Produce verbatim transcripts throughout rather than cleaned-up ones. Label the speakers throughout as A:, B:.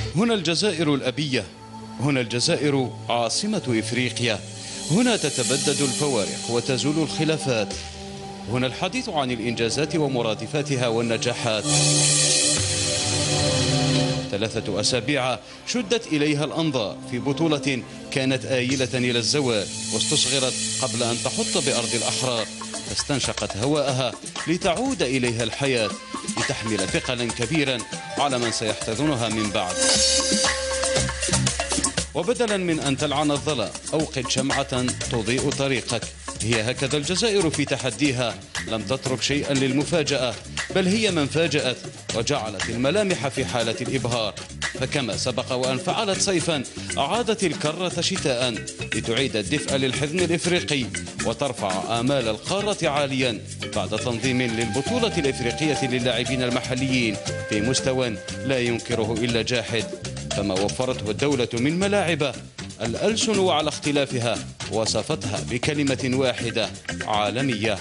A: هنا الجزائر الأبية، هنا الجزائر عاصمة إفريقيا، هنا تتبدد الفوارق وتزول الخلافات، هنا الحديث عن الإنجازات ومرادفاتها والنجاحات. ثلاثة أسابيع شدت إليها الأنظار في بطولة كانت آيلة إلى الزوال، واستصغرت قبل أن تحط بأرض الأحرار، فاستنشقت هواءها لتعود إليها الحياة، لتحمل ثقلا كبيرا على من سيحتضنها من بعد. وبدلا من أن تلعن الظلام أوقد شمعة تضيء طريقك. هي هكذا الجزائر في تحديها، لم تترك شيئا للمفاجأة، بل هي من فاجأت وجعلت الملامح في حالة الإبهار. فكما سبق وأن فعلت صيفا، أعادت الكرة شتاء لتعيد الدفء للحزن الإفريقي وترفع آمال القارة عاليا بعد تنظيم للبطولة الإفريقية للاعبين المحليين في مستوى لا ينكره إلا جاحد. فما وفرته الدولة من ملاعب، الألسن وعلى اختلافها وصفتها بكلمة واحدة: عالمية.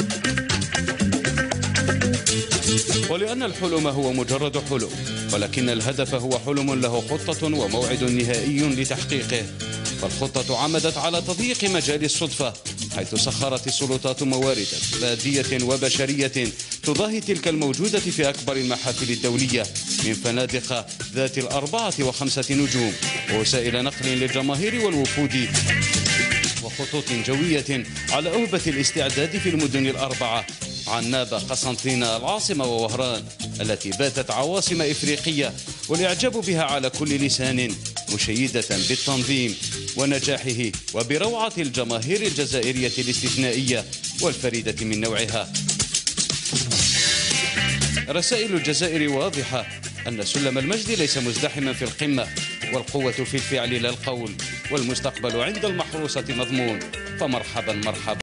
A: ولأن الحلم هو مجرد حلم، ولكن الهدف هو حلم له خطة وموعد نهائي لتحقيقه. فالخطة عمدت على تضييق مجال الصدفة، حيث سخرت السلطات موارد مادية وبشرية تضاهي تلك الموجودة في أكبر المحافل الدولية من فنادق ذات الأربعة وخمسة نجوم، ووسائل نقل للجماهير والوفود، وخطوط جوية على أهبة الاستعداد في المدن الأربعة: عنابة، قسنطينة، العاصمة، ووهران، التي باتت عواصم إفريقية والإعجاب بها على كل لسان، مشيدة بالتنظيم ونجاحه وبروعة الجماهير الجزائرية الاستثنائية والفريدة من نوعها. رسائل الجزائر واضحة: أن سلم المجد ليس مزدحما في القمة، والقوة في الفعل لا القول، والمستقبل عند المحروسة مضمون. فمرحبا مرحبا.